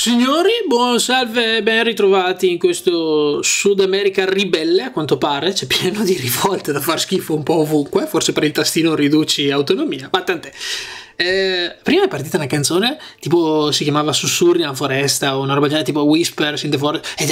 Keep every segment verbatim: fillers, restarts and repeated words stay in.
Signori, buon salve e ben ritrovati in questo Sud America ribelle, a quanto pare, c'è pieno di rivolte da far schifo un po' ovunque, forse per il tastino riduci autonomia, ma tant'è. Eh, prima è partita una canzone, tipo si chiamava Sussurri nella foresta o una roba genere, tipo Whispers in the Forest, e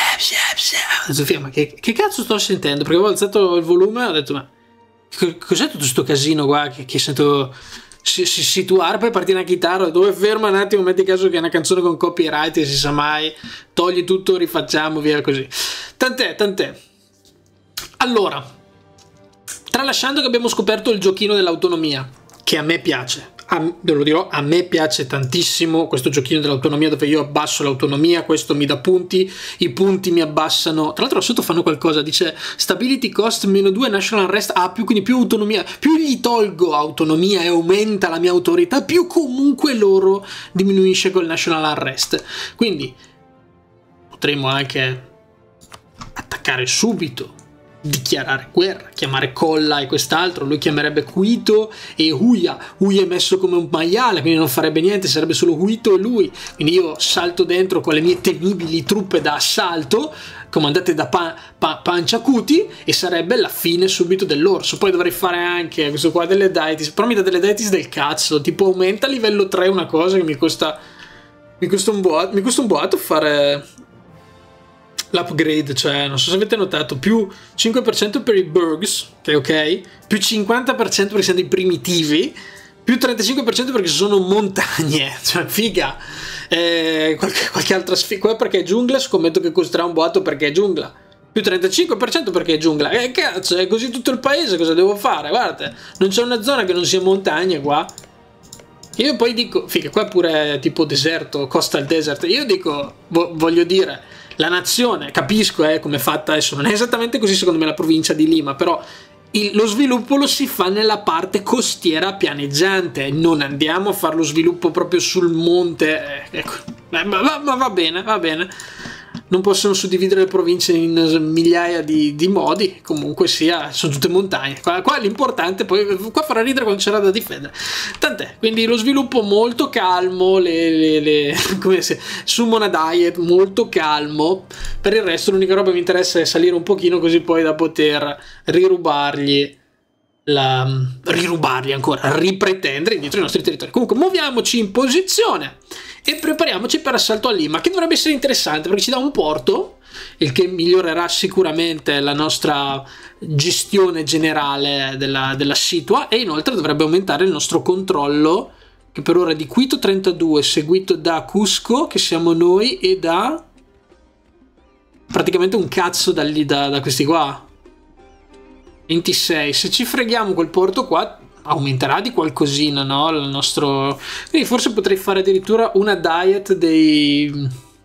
Sofia, ma che, che cazzo sto sentendo? Perché avevo alzato il volume e ho detto, ma cos'è tutto questo casino qua che, che sento... Si, si, situare, poi partire una chitarra dove ferma un attimo, metti caso che è una canzone con copyright e si sa mai, togli tutto, rifacciamo, via così. Tant'è, tant'è. Allora, tralasciando che abbiamo scoperto il giochino dell'autonomia, che a me piace, a, ve lo dirò, a me piace tantissimo questo giochino dell'autonomia dove io abbasso l'autonomia, questo mi dà punti, i punti mi abbassano, tra l'altro sotto fanno qualcosa, dice stability cost meno due, national arrest, ah, più, quindi più autonomia, più gli tolgo autonomia e aumenta la mia autorità, più comunque loro diminuisce col national arrest. Quindi potremmo anche attaccare subito, dichiarare guerra, chiamare Colla e quest'altro, lui chiamerebbe Quito e Huya, Huya è messo come un maiale, quindi non farebbe niente, sarebbe solo Huito e lui, quindi io salto dentro con le mie temibili truppe da assalto comandate da pa pa Panciacuti e sarebbe la fine subito dell'orso. Poi dovrei fare anche questo qua delle deities, però mi dà delle deities del cazzo, tipo aumenta a livello tre una cosa che mi costa mi costa un boato, mi costa un boato fare l'upgrade, cioè non so se avete notato, più cinque per cento per i burgs, che è ok, più cinquanta per cento perché siamo dei primitivi, più trentacinque per cento perché sono montagne, cioè figa, eh, qualche, qualche altra sfiga, qua perché è giungla, scommetto che costerà un boato perché è giungla, più trentacinque per cento perché è giungla, e eh, cazzo, è così tutto il paese, cosa devo fare? Guardate, non c'è una zona che non sia montagne qua. Io poi dico, figa, qua pure è tipo deserto, coastal desert, io dico, vo voglio dire, la nazione, capisco eh, come è fatta adesso, non è esattamente così secondo me la provincia di Lima, però il, lo sviluppo lo si fa nella parte costiera pianeggiante, non andiamo a fare lo sviluppo proprio sul monte, eh, ecco, eh, ma, ma va bene, va bene. Non possono suddividere le province in migliaia di, di modi, comunque sia, sono tutte montagne. Qua, qua l'importante, poi qua farà ridere quando c'era da difendere. Tant'è, quindi lo sviluppo molto calmo, le, le, le, come se, summon a diet molto calmo. Per il resto l'unica roba che mi interessa è salire un pochino così poi da poter rirubargli la rirubarli ancora, ripretendere indietro i nostri territori. Comunque muoviamoci in posizione e prepariamoci per assalto a Lima, che dovrebbe essere interessante perché ci dà un porto, il che migliorerà sicuramente la nostra gestione generale della, della situa, e inoltre dovrebbe aumentare il nostro controllo, che per ora è di Quito trentadue, seguito da Cusco, che siamo noi, e da praticamente un cazzo da, lì, da, da questi qua ventisei. Se ci freghiamo quel porto qua aumenterà di qualcosina, no? Il nostro... Quindi forse potrei fare addirittura una diet dei...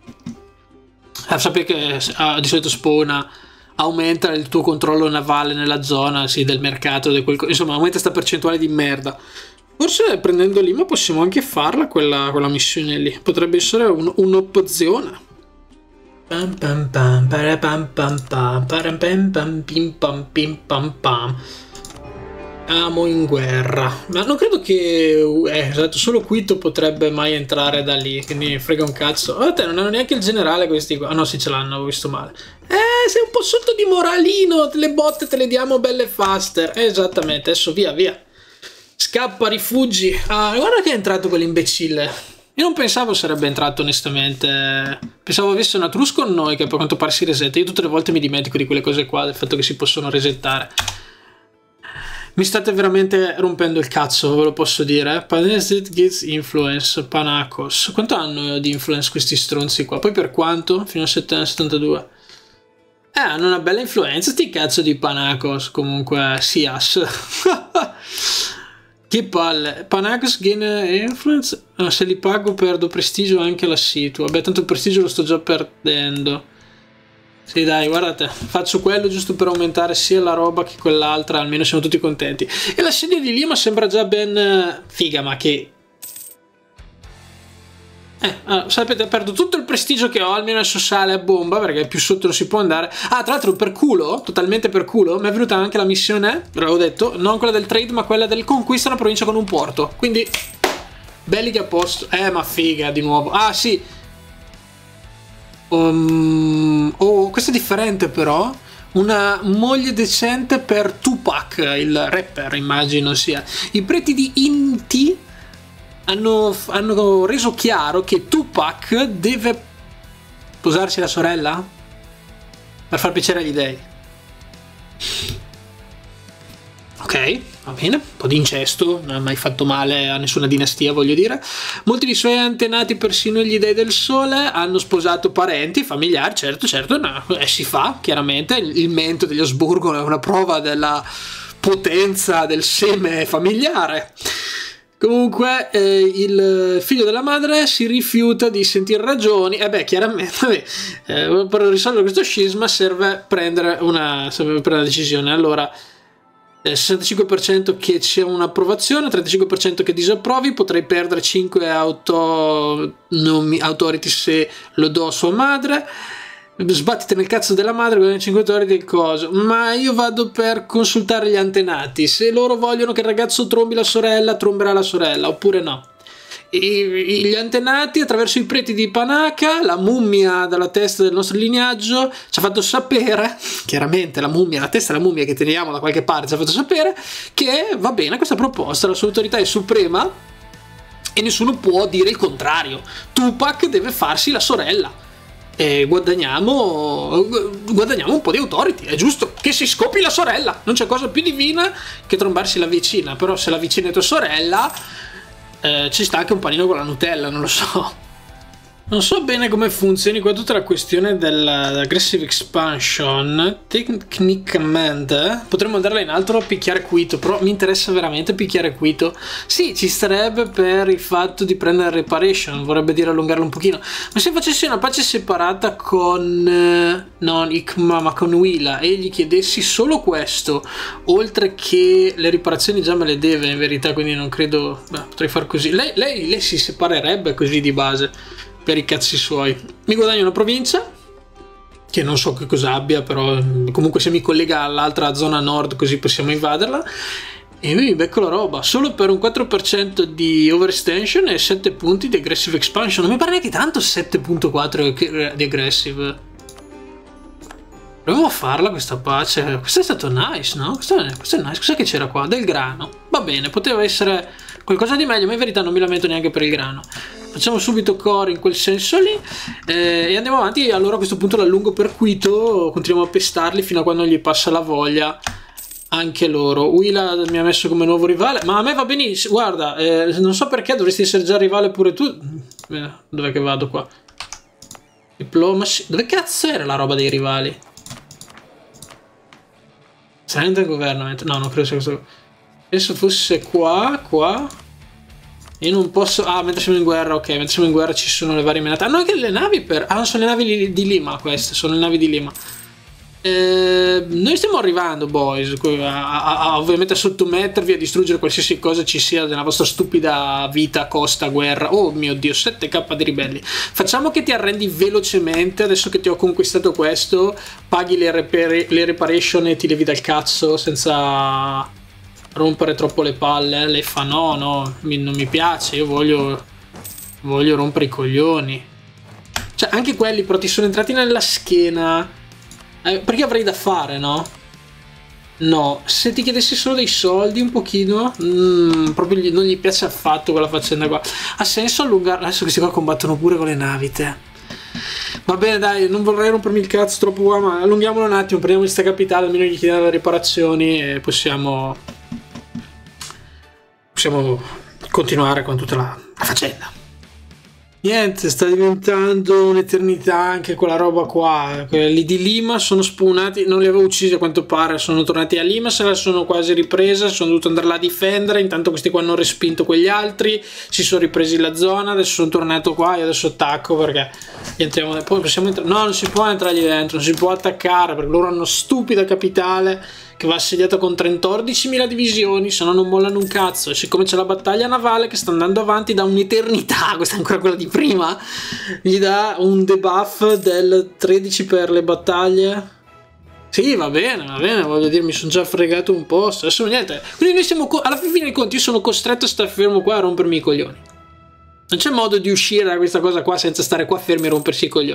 Ah, sapete che ah, di solito spawna, aumenta il tuo controllo navale nella zona, sì, del mercato, del quel... insomma aumenta sta percentuale di merda. Forse prendendo Lima possiamo anche farla quella, quella missione lì, potrebbe essere un'opzione. Pam pam pam pam pam pam pam pam pam pam pim pam pim pam pam. Amo in guerra, ma non credo che eh, esatto, solo Quito potrebbe mai entrare da lì, quindi frega un cazzo. Oh, te non hanno neanche il generale questi qua. Ah no, sì, ce l'hanno, ho visto male. Eh, sei un po' sotto di moralino, le botte te le diamo belle faster. Eh, esattamente, adesso via via. Scappa, rifugi. Ah, guarda che è entrato quell'imbecille. Io non pensavo sarebbe entrato onestamente, pensavo avesse una truce con noi che per quanto pare si resetta. Io tutte le volte mi dimentico di quelle cose qua, del fatto che si possono resettare. Mi state veramente rompendo il cazzo, ve lo posso dire. Panesit gets influence, Panacos. Quanto hanno di influence questi stronzi qua? Poi per quanto? Fino a settantadue. Eh, hanno una bella influenza sti cazzo di Panacos, comunque, Sias. Che palle. Panacos gain influence? Ah, se li pago perdo prestigio anche la situa. Vabbè, tanto il prestigio lo sto già perdendo. Sì dai, guardate, faccio quello giusto per aumentare sia la roba che quell'altra, almeno siamo tutti contenti. E l'assedio di Lima sembra già ben figa, ma che... Eh, ah, sapete, perdo tutto il prestigio che ho, almeno adesso sale a bomba, perché più sotto non si può andare. Ah, tra l'altro per culo, totalmente per culo, mi è venuta anche la missione, ve l'avevo detto, non quella del trade, ma quella del conquista una provincia con un porto. Quindi, belli che a posto. Eh, ma figa, di nuovo. Ah, sì. Um, oh, questo è differente però. Una moglie decente per Tupac, il rapper, immagino sia. I preti di Inti hanno, hanno reso chiaro che Tupac deve sposarsi la sorella per far piacere agli dei. Ok, va bene, un po' di incesto, non ha mai fatto male a nessuna dinastia, voglio dire. Molti dei suoi antenati, persino gli dei del sole, hanno sposato parenti, familiari, certo, certo, no, eh, si fa, chiaramente. Il, il mento degli Asburgo è una prova della potenza del seme familiare. Comunque eh, il figlio della madre si rifiuta di sentire ragioni e beh chiaramente vabbè, eh, per risolvere questo scisma serve prendere una, serve prendere una decisione. Allora sessantacinque per cento che c'è un'approvazione, trentacinque per cento che disapprovi, potrei perdere cinque auto, nomi, authority se lo do a sua madre, sbattite nel cazzo della madre con cinque authority del coso, ma io vado per consultare gli antenati, se loro vogliono che il ragazzo trombi la sorella, tromberà la sorella, oppure no. I, gli antenati attraverso i preti di Panaca, la mummia dalla testa del nostro lignaggio ci ha fatto sapere, chiaramente la mummia, la testa della mummia che teniamo da qualche parte ci ha fatto sapere che va bene questa proposta, la sua autorità è suprema e nessuno può dire il contrario. Tupac deve farsi la sorella e guadagniamo guadagniamo un po' di authority, è giusto che si scopi la sorella, non c'è cosa più divina che trombarsi la vicina, però se la vicina è tua sorella Eh, ci sta anche un panino con la Nutella, non lo so. Non so bene come funzioni qua tutta la questione dell'aggressive expansion. Tecnicamente potremmo andarla in alto a picchiare Quito, però mi interessa veramente picchiare Quito. Sì, ci starebbe per il fatto di prendere reparation, vorrebbe dire allungarlo un pochino. Ma se facessi una pace separata con eh, non Ikma ma con Willa e gli chiedessi solo questo, oltre che le riparazioni già me le deve in verità, quindi non credo, beh, potrei far così. Lei, lei, lei si separerebbe così di base per i cazzi suoi. Mi guadagno una provincia che non so che cosa abbia, però comunque se mi collega all'altra zona nord così possiamo invaderla e mi becco la roba solo per un quattro per cento di overextension e sette punti di aggressive expansion. Non mi pare neanche tanto sette virgola quattro di aggressive. Proviamo a farla questa pace. Questo è stato nice, no? Questo è, questo è nice. Cos'è che c'era qua? Del grano. Va bene, poteva essere qualcosa di meglio, ma in verità non mi lamento neanche per il grano. Facciamo subito core in quel senso lì eh, e andiamo avanti. Allora a questo punto l'allungo per Quito, continuiamo a pestarli fino a quando gli passa la voglia anche loro. Willa mi ha messo come nuovo rivale, ma a me va benissimo. Guarda, eh, non so perché dovresti essere già rivale pure tu. Eh, dov'è che vado qua? Diplomacy. Dove cazzo era la roba dei rivali? Silent Government. No, non credo sia questo. Penso fosse qua, qua. Io non posso... Ah, mentre siamo in guerra, ok. Mentre siamo in guerra ci sono le varie menate. Hanno anche le navi per... Ah, non sono le navi di Lima queste. Sono le navi di Lima. Eh, noi stiamo arrivando, boys. A, a, a ovviamente a sottomettervi, a distruggere qualsiasi cosa ci sia nella vostra stupida vita, costa, guerra. Oh mio Dio, sette K di ribelli. Facciamo che ti arrendi velocemente. Adesso che ti ho conquistato questo, paghi le, repar le reparation e ti levi dal cazzo senza... rompere troppo le palle. Lei fa no, no, mi, non mi piace, io voglio voglio rompere i coglioni. Cioè anche quelli però ti sono entrati nella schiena eh, perché avrei da fare, no? No, se ti chiedessi solo dei soldi un pochino mm, proprio gli, non gli piace affatto quella faccenda qua. Ha senso allungare? Adesso questi qua combattono pure con le navi, te. Va bene dai, non vorrei rompermi il cazzo troppo qua, ma allunghiamolo un attimo, prendiamo questa capitale, almeno gli chiediamo le riparazioni e possiamo possiamo continuare con tutta la, la faccenda. Niente, sta diventando un'eternità anche quella roba qua. Quelli di Lima sono spawnati, non li avevo uccisi a quanto pare, sono tornati a Lima, se la sono quasi ripresa, sono dovuto andare là a difendere, intanto questi qua hanno respinto quegli altri, si sono ripresi la zona, adesso sono tornato qua e adesso attacco perché entriamo, poi possiamo entrare, no non si può entrare lì dentro, non si può attaccare perché loro hanno stupida capitale che va assediata con trentordicimila divisioni, se no non mollano un cazzo, e siccome c'è la battaglia navale che sta andando avanti da un'eternità, questa è ancora quella di prima, gli dà un debuff del tredici per le battaglie. Sì, va bene, va bene, voglio dire, mi sono già fregato un po', adesso niente, quindi noi siamo, alla fine dei conti io sono costretto a stare fermo qua a rompermi i coglioni, non c'è modo di uscire da questa cosa qua senza stare qua fermi e rompersi i coglioni.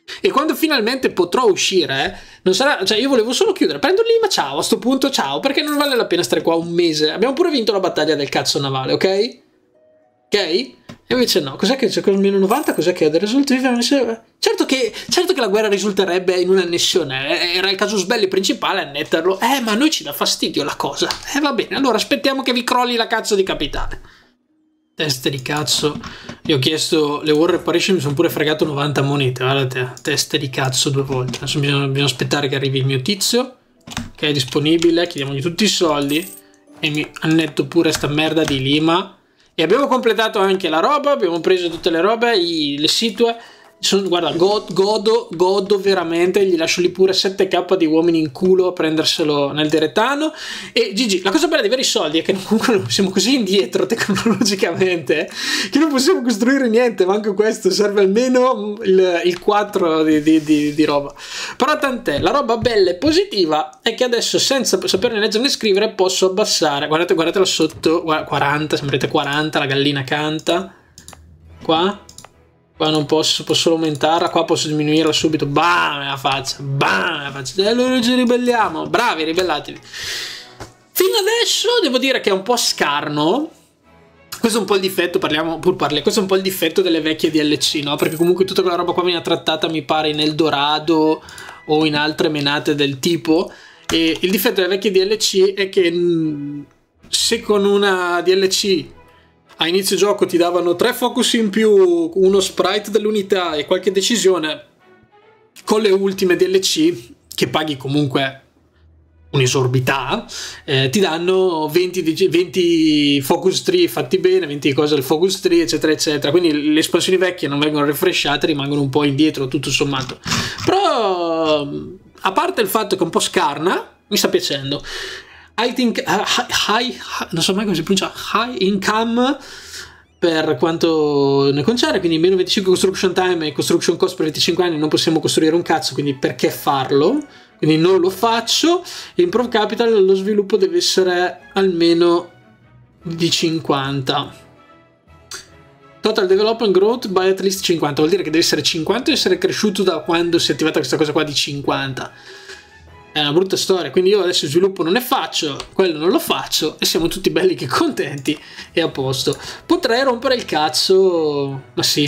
E quando finalmente potrò uscire, non sarà, cioè io volevo solo chiudere, prendo lì, ma ciao, a sto punto ciao, perché non vale la pena stare qua un mese. Abbiamo pure vinto la battaglia del cazzo navale, ok? Ok? E invece no, cos'è che c'è con il meno novanta? Cos'è che ha dei risultati? Certo che, certo che la guerra risulterebbe in un'annessione, era il casus belli principale annetterlo, eh ma a noi ci dà fastidio la cosa. Eh va bene, allora aspettiamo che vi crolli la cazzo di capitale. Teste di cazzo. Io ho chiesto le war reparation, mi sono pure fregato novanta monete, guardate, teste di cazzo due volte. Adesso bisogna, bisogna aspettare che arrivi il mio tizio, che è disponibile, chiediamogli tutti i soldi e mi annetto pure sta merda di Lima. E abbiamo completato anche la roba, abbiamo preso tutte le robe, i, le situa. Sono, guarda, god, godo, godo veramente, gli lascio lì pure sette K di uomini in culo a prenderselo nel deretano. E G G, la cosa bella di avere i soldi è che comunque siamo così indietro tecnologicamente che non possiamo costruire niente, manco questo, serve almeno il, il quattro di, di, di, di roba. Però tant'è, la roba bella e positiva è che adesso senza saperne leggere né scrivere posso abbassare, guardate, guardatela sotto, quaranta, sembrate quaranta, la gallina canta, qua. Qua non posso, posso solo aumentarla, qua posso diminuirla subito, bam, la faccia, bam, la faccia, e allora ci ribelliamo, bravi, ribellatevi. Fino adesso devo dire che è un po' scarno, questo è un po' il difetto, parliamo, pur parli, questo è un po' il difetto delle vecchie D L C, no? Perché comunque tutta quella roba qua viene trattata, mi pare, in Eldorado o in altre menate del tipo, e il difetto delle vecchie D L C è che mh, se con una D L C a inizio gioco ti davano tre focus in più, uno sprite dell'unità e qualche decisione, con le ultime D L C, che paghi comunque un'esorbità, eh, ti danno venti, venti focus tree fatti bene, venti cose del focus tree, eccetera, eccetera. Quindi le espansioni vecchie non vengono refreshate, rimangono un po' indietro, tutto sommato. Però, a parte il fatto che è un po' scarna, mi sta piacendo. I think uh, high, high, non so mai come si pronuncia, high income per quanto ne concerne, quindi meno venticinque construction time e construction cost per venticinque anni, non possiamo costruire un cazzo, quindi perché farlo? Quindi non lo faccio. Improve capital, lo sviluppo deve essere almeno di cinquanta. Total development growth by at least cinquanta, vuol dire che deve essere cinquanta e essere cresciuto da quando si è attivata questa cosa qua di cinquanta. È una brutta storia, quindi io adesso sviluppo non ne faccio, quello non lo faccio e siamo tutti belli che contenti e a posto. Potrei rompere il cazzo, ma sì.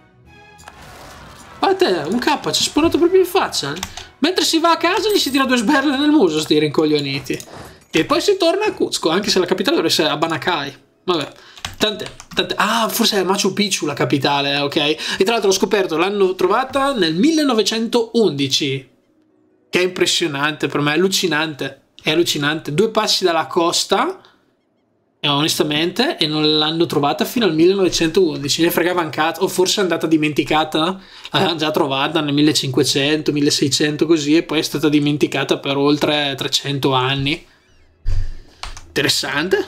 Guarda te, un K ci è spawnato proprio in faccia. Mentre si va a casa gli si tira due sberle nel muso, sti rincoglioniti. E poi si torna a Cuzco, anche se la capitale dovrebbe essere a Banakai. Vabbè, tante, tante. Ah, forse è Machu Picchu la capitale, ok? E tra l'altro l'ho scoperto, l'hanno trovata nel millenovecentoundici. Che è impressionante per me, è allucinante, è allucinante. Due passi dalla costa, eh, onestamente, e non l'hanno trovata fino al millenovecentoundici. Ne fregava un cazzo, o forse è andata dimenticata, l'avevano già trovata nel millecinquecento, milleseicento così, e poi è stata dimenticata per oltre trecento anni. Interessante.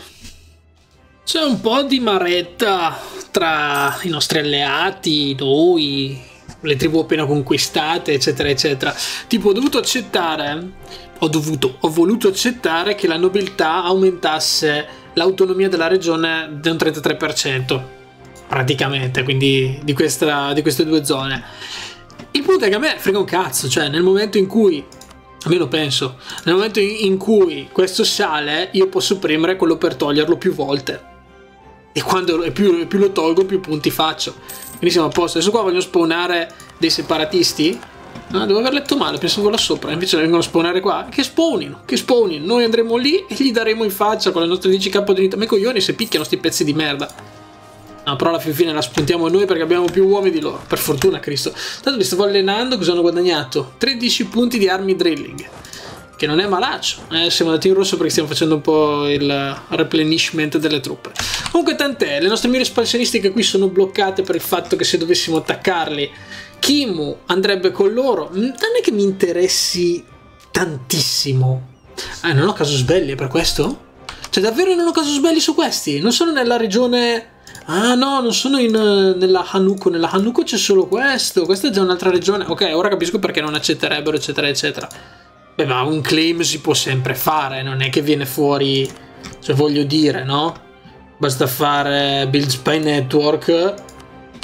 C'è un po' di maretta tra i nostri alleati, noi, le tribù appena conquistate, eccetera eccetera. Tipo ho dovuto accettare ho dovuto ho voluto accettare che la nobiltà aumentasse l'autonomia della regione di un trentatré per cento praticamente, quindi di, questa, di queste due zone. Il punto è che a me frega un cazzo, cioè nel momento in cui, almeno penso, nel momento in cui questo sale io posso premere quello per toglierlo più volte, e quando più, più lo tolgo più punti faccio. Quindi siamo a posto. Adesso qua vogliono spawnare dei separatisti. Ah, devo aver letto male, pensavo là sopra. Invece vengono a spawnare qua. Che spawnino, che spawnino. Noi andremo lì e gli daremo in faccia con le nostre dieci K di unità. Ma i coglioni se picchiano sti pezzi di merda. No, però alla fin fine la spuntiamo noi perché abbiamo più uomini di loro. Per fortuna, Cristo. Tanto li stavo allenando, cosa hanno guadagnato? tredici punti di army drilling. Che non è malaccio. Eh, siamo andati in rosso perché stiamo facendo un po' il replenishment delle truppe. Comunque tant'è, le nostre mire espansionistiche qui sono bloccate per il fatto che se dovessimo attaccarli Kimu andrebbe con loro. Non è che mi interessi tantissimo. Ah, non ho casus belli per questo? Cioè davvero non ho casus belli su questi? Non sono nella regione... Ah no, non sono in, nella Hanuko. Nella Hanuko c'è solo questo. Questa è già un'altra regione. Ok, ora capisco perché non accetterebbero, eccetera eccetera. Beh, ma un claim si può sempre fare, non è che viene fuori, cioè voglio dire, no? Basta fare Build Spy Network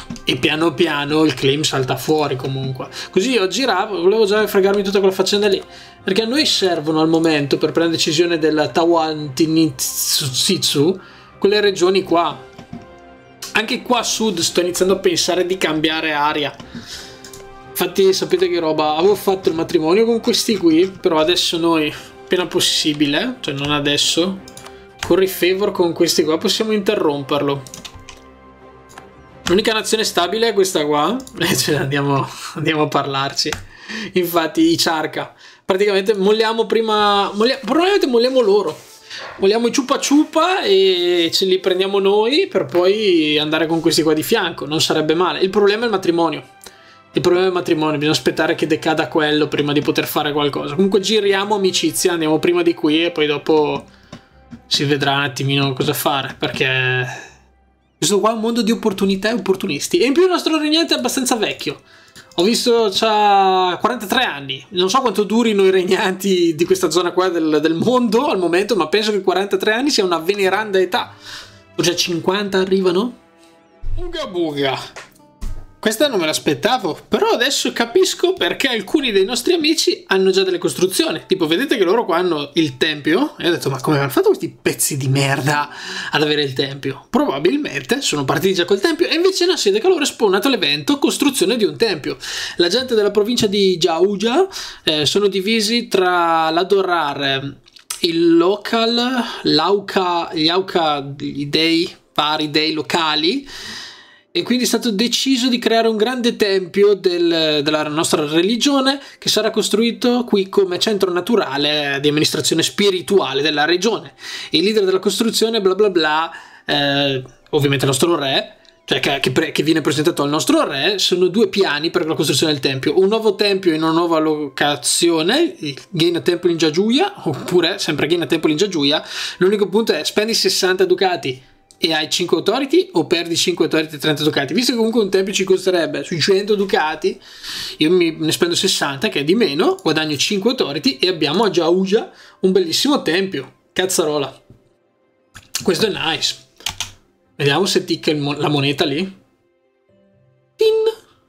e piano piano il claim salta fuori comunque. Così io giravo, volevo già fregarmi tutta quella faccenda lì, perché a noi servono al momento per prendere decisione del Tawan Tinitsutsu quelle regioni qua. Anche qua a sud sto iniziando a pensare di cambiare area. Infatti sapete che roba, avevo fatto il matrimonio con questi qui, però adesso noi appena possibile, cioè non adesso, con i favor con questi qua possiamo interromperlo. L'unica nazione stabile è questa qua, e cioè andiamo, andiamo a parlarci. Infatti i Ciarca, praticamente molliamo prima, molliamo, probabilmente molliamo loro. Vogliamo i ciupa ciupa e ce li prendiamo noi per poi andare con questi qua di fianco. Non sarebbe male. Il problema è il matrimonio. Il problema è il matrimonio. Bisogna aspettare che decada quello prima di poter fare qualcosa. Comunque giriamo amicizia. Andiamo prima di qui e poi dopo si vedrà un attimino cosa fare. Perché questo qua è un mondo di opportunità e opportunisti. E in più il nostro regnante è abbastanza vecchio. Ho visto c'ha quarantatré anni. Non so quanto durino i regnanti di questa zona qua del, del mondo al momento, ma penso che quarantatré anni sia una veneranda età. O già cinquanta arrivano? Uga buga. Questa non me l'aspettavo, però adesso capisco perché alcuni dei nostri amici hanno già delle costruzioni. Tipo, vedete che loro qua hanno il tempio? E ho detto, ma come hanno fatto questi pezzi di merda ad avere il tempio? Probabilmente sono partiti già col tempio e invece no, si vede che loro è spawnato l'evento costruzione di un tempio. La gente della provincia di Jiaoja eh, sono divisi tra l'adorare il local, l'auca, gli auca, gli dei, vari dei locali. E quindi è stato deciso di creare un grande tempio del, della nostra religione che sarà costruito qui come centro naturale di amministrazione spirituale della regione. Il leader della costruzione bla bla bla, eh, ovviamente il nostro re, cioè che, che, che viene presentato al nostro re, sono due piani per la costruzione del tempio. Un nuovo tempio in una nuova locazione, il Gaina Temple in Jiaoja, oppure sempre Gaina Temple in Jiaoja. L'unico punto è spendi sessanta ducati e hai cinque authority o perdi cinque authority e trenta ducati. Visto che comunque un tempio ci costerebbe sui cento ducati, io mi, ne spendo sessanta, che è di meno, guadagno cinque authority e abbiamo a Jiaoja un bellissimo tempio. Cazzarola. Questo è nice. Vediamo se ticca il, la moneta lì. Tin.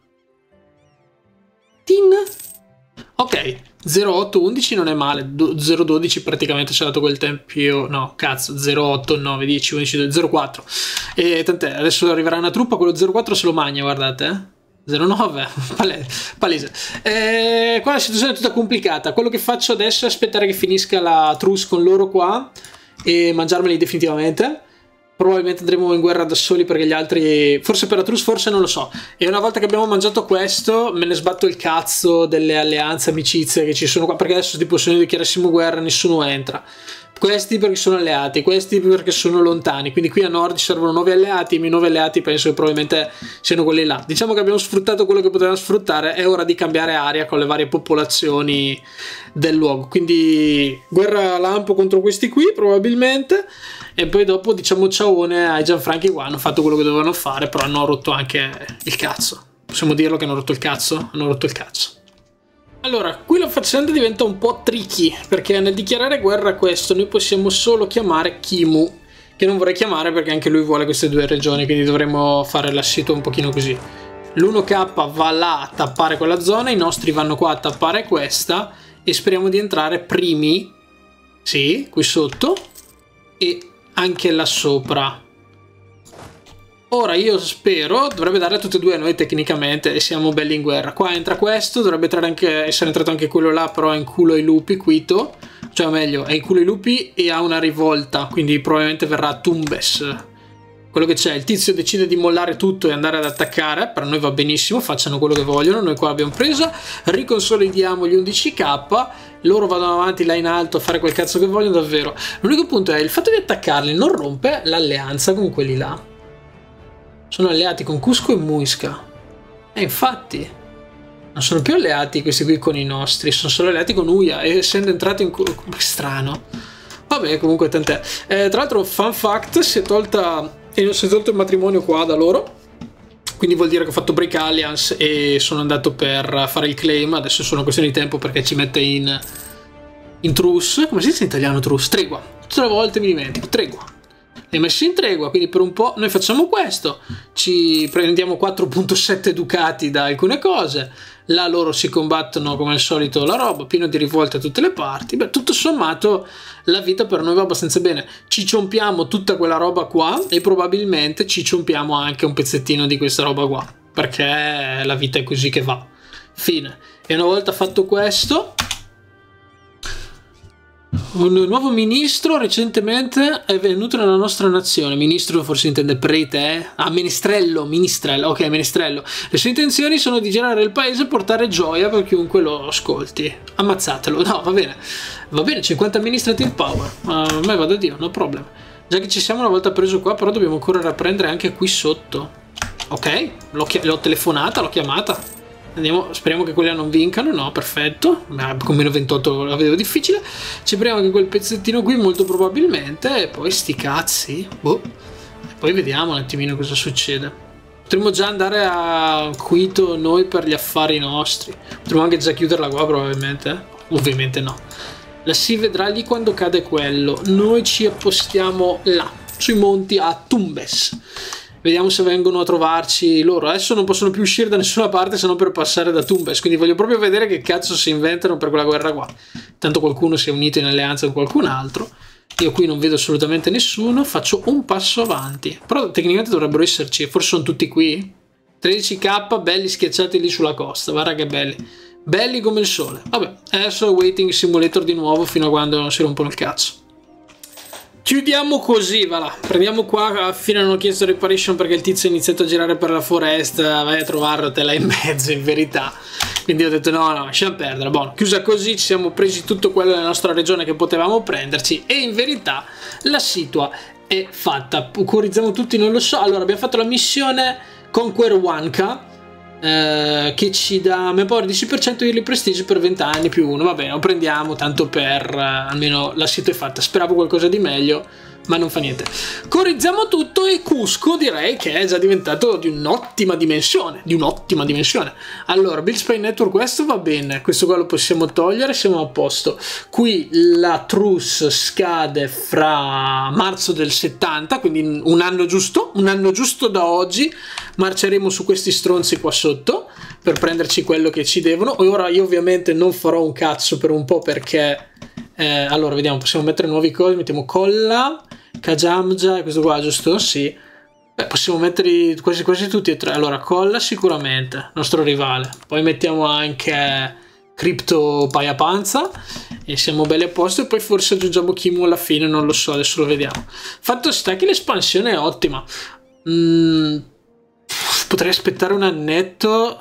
Tin. Ok. zero otto undici non è male, zero dodici praticamente ci ha dato quel tempio, no cazzo, zero otto nove dieci undici dodici zero quattro, e tant'è, adesso arriverà una truppa, quello zero quattro se lo magna, guardate, eh? zero nove, palese, palese. E qua la situazione è tutta complicata. Quello che faccio adesso è aspettare che finisca la truce con loro qua e mangiarmeli definitivamente. Probabilmente andremo in guerra da soli perché gli altri, forse per la truce, forse non lo so. E una volta che abbiamo mangiato questo me ne sbatto il cazzo delle alleanze, amicizie che ci sono qua, perché adesso tipo se noi dichiarassimo guerra nessuno entra. Questi perché sono alleati, questi perché sono lontani, quindi qui a nord ci servono nuovi alleati. I miei nuovi alleati penso che probabilmente siano quelli là. Diciamo che abbiamo sfruttato quello che potevamo sfruttare, è ora di cambiare area con le varie popolazioni del luogo. Quindi guerra lampo contro questi qui probabilmente, e poi dopo diciamo ciaone ai Gianfranchi qua. Hanno fatto quello che dovevano fare, però hanno rotto anche il cazzo. Possiamo dirlo che hanno rotto il cazzo? Hanno rotto il cazzo. Allora, qui la faccenda diventa un po' tricky, perché nel dichiarare guerra a questo noi possiamo solo chiamare Kimu, che non vorrei chiamare perché anche lui vuole queste due regioni, quindi dovremmo fare la situa un pochino così. l'uno K va là a tappare quella zona, i nostri vanno qua a tappare questa, e speriamo di entrare primi, sì, qui sotto, e anche là sopra. Ora io spero, dovrebbe dare a tutte e due noi tecnicamente e siamo belli in guerra. Qua entra questo, dovrebbe entrare anche, essere entrato anche quello là, però è in culo ai lupi, Quito. Cioè meglio, è in culo ai lupi e ha una rivolta, quindi probabilmente verrà a Tumbes. Quello che c'è, il tizio decide di mollare tutto e andare ad attaccare, per noi va benissimo, facciano quello che vogliono, noi qua l'abbiamo presa, riconsolidiamo gli undici K, loro vanno avanti là in alto a fare quel cazzo che vogliono davvero. L'unico punto è, il fatto di attaccarli non rompe l'alleanza con quelli là. Sono alleati con Cusco e Muisca. E infatti non sono più alleati questi qui con i nostri, sono solo alleati con Uia, e essendo entrati in... strano. Vabbè, comunque tant'è. Eh, tra l'altro, fun fact, si è tolta si è tolto il matrimonio qua da loro, quindi vuol dire che ho fatto break alliance e sono andato per fare il claim. Adesso sono questione di tempo perché ci mette in in truce. Come si dice in italiano truce? Tregua. Tutte le volte mi dimentico, tregua. li hai messi in tregua, quindi per un po' noi facciamo questo, ci prendiamo quattro virgola sette ducati da alcune cose, là loro si combattono come al solito la roba, pieno di rivolte a tutte le parti. Beh, tutto sommato la vita per noi va abbastanza bene, ci ciompiamo tutta quella roba qua e probabilmente ci ciompiamo anche un pezzettino di questa roba qua, perché la vita è così che va. Fine. E una volta fatto questo, un nuovo ministro recentemente è venuto nella nostra nazione. Ministro forse intende prete, eh? Ah, ministrello, ministrello, ok, ministrello. Le sue intenzioni sono di girare il paese e portare gioia per chiunque lo ascolti. Ammazzatelo, no, va bene. Va bene, cinquanta administrative power. A me va da Dio, no problem. Già che ci siamo una volta preso qua, però dobbiamo correre a prendere anche qui sotto. Ok, l'ho telefonata, l'ho chiamata. Andiamo, speriamo che quella non vincano. No, perfetto, ma con meno ventotto la vedevo difficile. Ci prendiamo anche quel pezzettino qui molto probabilmente. E poi sti cazzi, boh. E poi vediamo un attimino cosa succede. Potremmo già andare a Quito noi per gli affari nostri. Potremmo anche già chiuderla qua probabilmente, eh? Ovviamente no. La si vedrà lì quando cade quello. Noi ci appostiamo là, sui monti a Tumbes. Vediamo se vengono a trovarci loro. Adesso non possono più uscire da nessuna parte se non per passare da Tumbes. Quindi voglio proprio vedere che cazzo si inventano per quella guerra qua. Tanto qualcuno si è unito in alleanza con qualcun altro. Io qui non vedo assolutamente nessuno. Faccio un passo avanti. Però tecnicamente dovrebbero esserci. Forse sono tutti qui. tredici K belli schiacciati lì sulla costa. Guarda che belli. Belli come il sole. Vabbè, adesso waiting simulator di nuovo fino a quando non si rompono il cazzo. Chiudiamo così, va là. Prendiamo qua, alla fine non ho chiesto reparation perché il tizio ha iniziato a girare per la foresta, vai a trovartela in mezzo in verità. Quindi ho detto no, no, lasciamo perdere. Buono, chiusa così, ci siamo presi tutto quello nella nostra regione che potevamo prenderci e in verità la situa è fatta. Curizziamo tutti, non lo so. Allora, abbiamo fatto la missione Conquer Wanka, Eh, che ci dà manpower dieci per cento di prestige per venti anni più uno. Va bene, lo prendiamo tanto per eh, almeno la sito è fatta. Speravo qualcosa di meglio, ma non fa niente. Corrizziamo tutto e Cusco direi che è già diventato di un'ottima dimensione. Di un'ottima dimensione. Allora, Build Spy Network, questo va bene. Questo qua lo possiamo togliere, siamo a posto. Qui la truce scade fra marzo del settanta, quindi un anno giusto. Un anno giusto da oggi. Marceremo su questi stronzi qua sotto per prenderci quello che ci devono. E ora io ovviamente non farò un cazzo per un po' perché eh, allora vediamo, possiamo mettere nuovi cose. Mettiamo colla, Kajamja e questo qua, giusto? Sì. Beh, possiamo mettere quasi quasi tutti e tre. Allora colla sicuramente, nostro rivale. Poi mettiamo anche Crypto Payapanza e siamo belli a posto. E poi forse aggiungiamo Kimu alla fine, non lo so, adesso lo vediamo. Fatto sta che l'espansione è ottima. mm, Potrei aspettare un annetto.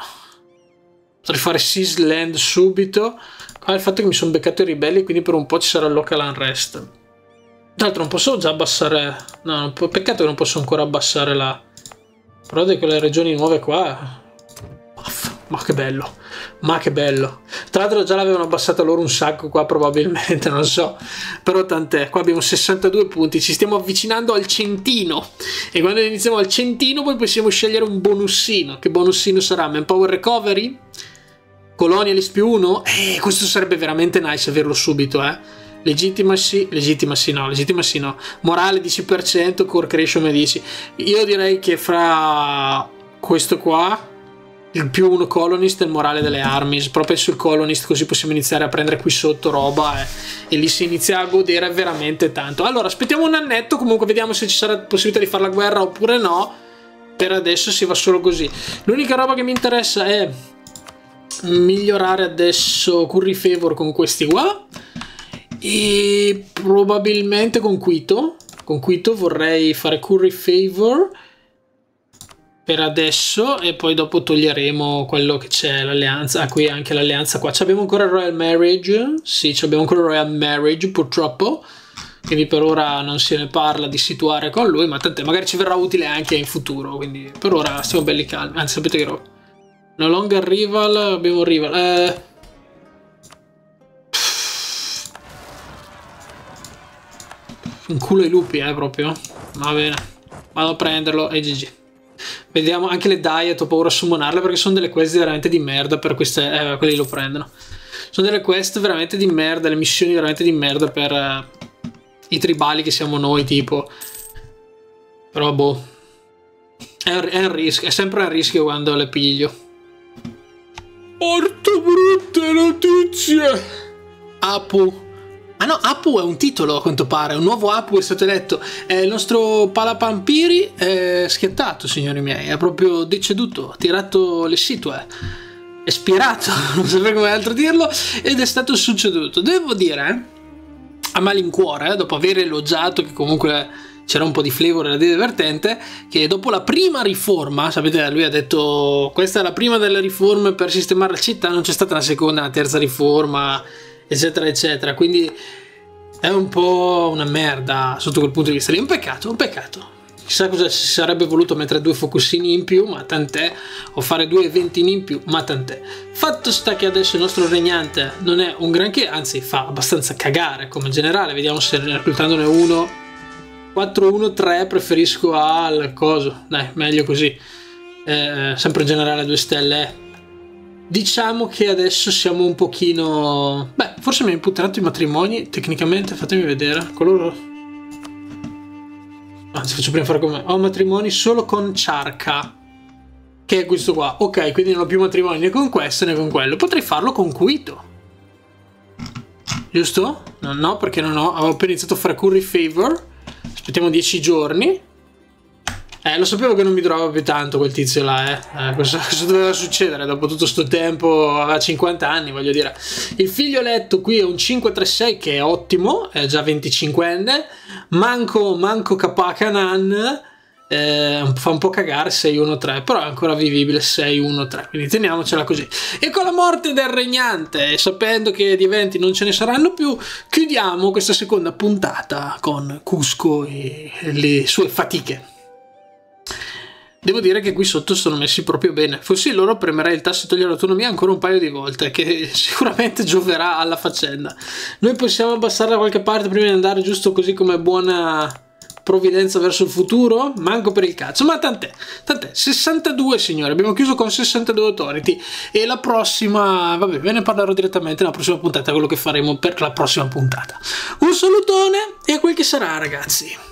Potrei fare Seize Land subito. Qua il fatto che mi sono beccato i ribelli, quindi per un po' ci sarà il local unrest. Tra l'altro non posso già abbassare. No, peccato che non posso ancora abbassare la. Però di quelle regioni nuove qua. Uff, ma che bello. Ma che bello. Tra l'altro già l'avevano abbassata loro un sacco qua probabilmente, non so. Però tant'è. Qua abbiamo sessantadue punti. Ci stiamo avvicinando al centino. E quando iniziamo al centino poi possiamo scegliere un bonussino. Che bonussino sarà? Manpower Recovery? Colonialist più uno? Eh, questo sarebbe veramente nice averlo subito, eh. Legitimacy, legitimacy no, legitimacy no. Morale dieci per cento, core creation dieci. Io direi che fra questo qua, il più uno colonist e il morale delle armies, proprio sul colonist, così possiamo iniziare a prendere qui sotto roba, eh, e lì si inizia a godere veramente tanto. Allora aspettiamo un annetto, comunque vediamo se ci sarà possibilità di fare la guerra oppure no. Per adesso si va solo così. L'unica roba che mi interessa è migliorare adesso curry favor con questi qua e probabilmente con Quito. Con Quito vorrei fare curry favor per adesso e poi dopo toglieremo quello che c'è, l'alleanza. Ah, qui anche l'alleanza qua. Abbiamo ancora il Royal Marriage. Sì, abbiamo ancora il Royal Marriage purtroppo. Quindi per ora non se ne parla di situare con lui, ma tant'è, magari ci verrà utile anche in futuro. Quindi per ora stiamo belli calmi. Anzi, sapete che roba. No longer rival, abbiamo un rival. Eh... Un culo ai lupi, eh, proprio. Va bene. Vado a prenderlo e G G. Vediamo anche le diet, ho paura a summonarle perché sono delle quest veramente di merda per queste... Eh, quelli lo prendono. Sono delle quest veramente di merda, le missioni veramente di merda per eh, i tribali che siamo noi, tipo... Però boh, è, è un rischio, è sempre un rischio quando le piglio. Porto brutte notizie. Apu. Ah no, Apu è un titolo a quanto pare, un nuovo Apu è stato eletto. Eh, il nostro Palapampiri è schiattato, signori miei, è proprio deceduto, ha tirato le situe, è spirato, non saprei come altro dirlo, ed è stato succeduto. Devo dire, eh, a malincuore, eh, dopo aver elogiato che comunque c'era un po' di flavor e divertente, che dopo la prima riforma, sapete, lui ha detto questa è la prima delle riforme per sistemare la città, non c'è stata una seconda, una terza riforma, eccetera eccetera, quindi è un po' una merda sotto quel punto di vista lì, un peccato, un peccato. Chissà cosa si sarebbe voluto mettere due focussini in più, ma tant'è, o fare due eventini in più, ma tant'è. Fatto sta che adesso il nostro regnante non è un granché, anzi fa abbastanza cagare come generale, vediamo se reclutandone uno, quattro uno tre preferisco al coso, dai, meglio così, eh, sempre generale a due stelle. Diciamo che adesso siamo un pochino... Beh, forse mi ha imputato i matrimoni, tecnicamente, fatemi vedere. Coloro... Anzi, faccio prima fare come... Ho matrimoni solo con Ciarca, che è questo qua. Ok, quindi non ho più matrimoni né con questo né con quello. Potrei farlo con Quito. Giusto? No, no, perché non ho... Avevo appena iniziato a fare Curry Favor. Aspettiamo dieci giorni. Eh, lo sapevo che non mi durava più tanto quel tizio là, eh. eh cosa, cosa doveva succedere dopo tutto sto tempo? Aveva cinquanta anni, voglio dire. Il figlio eletto qui è un cinque tre sei, che è ottimo, è già venticinquenne. Manco, manco Kapakanan, eh, fa un po' cagare, sei uno tre, però è ancora vivibile, sei uno tre, quindi teniamocela così. E con la morte del regnante, sapendo che di eventi non ce ne saranno più, chiudiamo questa seconda puntata con Cusco e le sue fatiche. Devo dire che qui sotto sono messi proprio bene. Fossi loro premerei il tasto togliere l'autonomia ancora un paio di volte, che sicuramente gioverà alla faccenda. Noi possiamo abbassare da qualche parte prima di andare giusto così come buona provvidenza verso il futuro? Manco per il cazzo, ma tant'è, tant'è. sessantadue signori, abbiamo chiuso con sessantadue authority e la prossima, vabbè, ve ne parlerò direttamente nella prossima puntata, quello che faremo per la prossima puntata. Un salutone e a quel che sarà, ragazzi.